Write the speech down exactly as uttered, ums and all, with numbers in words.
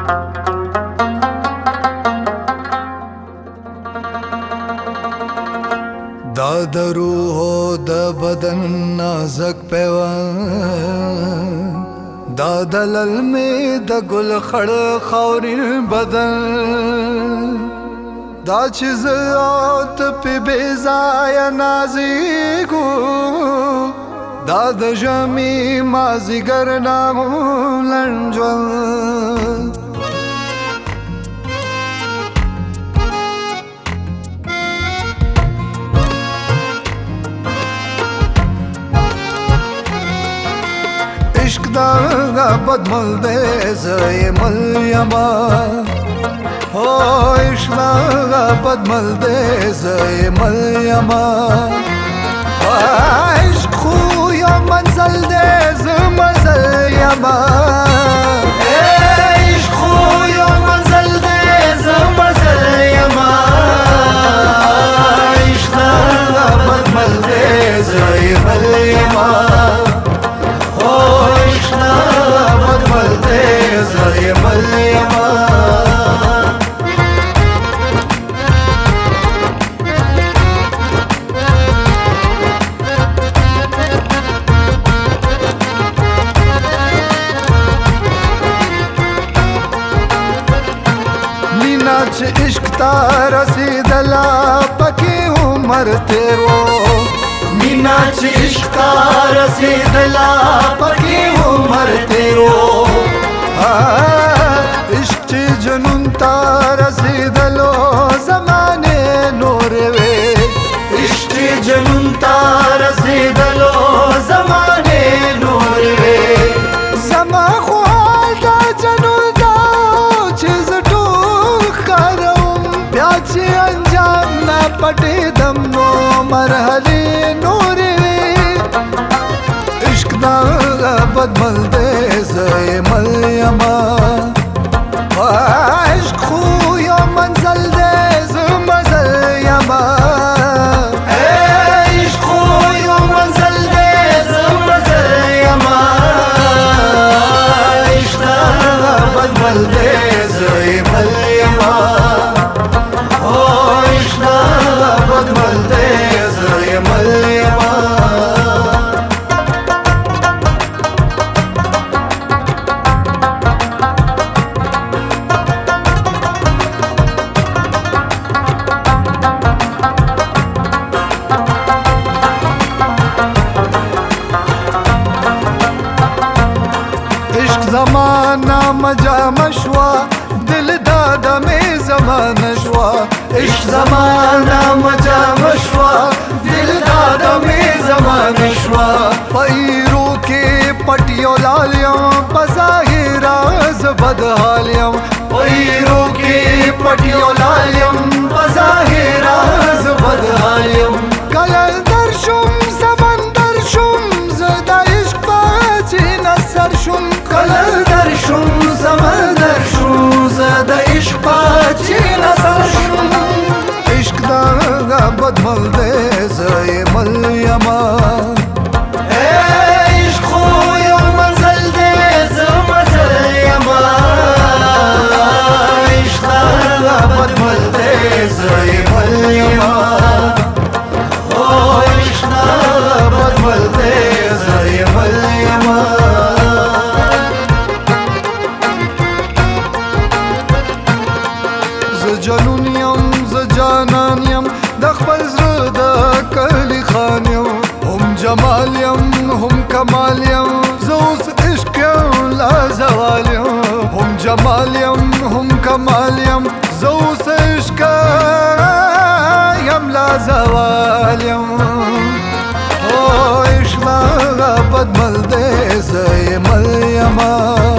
دا د روح او د بدن نازک پیوند دا د للمې د ګل خړ خاورین بدن دا چې زه او ته پې بې ځایه نازېږو دا د ژمي مازدیګر نامو لنډ ژوند عشق دا بدمل دی زه یې مل یما هو عشق دا بدمل دی زه یې مل یما عشق خو یو منزل دی زه مزل یما عشق خو یو منزل دی زه مزل یما عشق دا بدمل دی زه یې مل یما مینا چې عشق تا رسیدلا پکې عمر تیرو مینا چې عشق تا رسیدلا پکې عمر تیرو عشق چې جنون تا رسیدلو زمانه نور وې عشق چې جنون تا رسیدلو زمانه نور وې زما خو حال دا جنون دا چې زه ټول ښکاروم بیا چې انجام نه پټېدم نو مرحلې نورې وې عشق دا بدمل دی زه یې مل یما عشق خو یو منزل دی زه مزل یما عشق خو یو منزل دی زه مزل یما عشق دا بدمل دی زه یې مل یما عشق دا بدمل دی زه یې مل یما زمانہ مجامع شوا دل دادا میں زمانہ شوا عشق زمانہ مجامع شوا دل دادا میں زمانہ شوا پیرو کے پٹیو لالیم بظاہر از بدحالیم پیرو کے پٹیو لالیم بظاہر از بدحالیم کلندر شم سمندر شم زدا عشق باچی نصر شم کلندر شم سمندر شم زدا عشق باچی نصر شم عشق دا بدمل دی زه یې مل یما عشق خو یو منزل دی زه مزل یما عشق دا بدمل دی زه یې مل یما عشق دا بدمل دی زه یې مل یما جنون یم زه جانان یم د خپل زړه د کلی خان یم هم جمال یم هم کمال یم زه اوس عشق یم لا زوال یم هم جمال یم هم کمال یم زه اوس عشق یم لا زوال یم عشق دا بدمل دی زه یې مل یما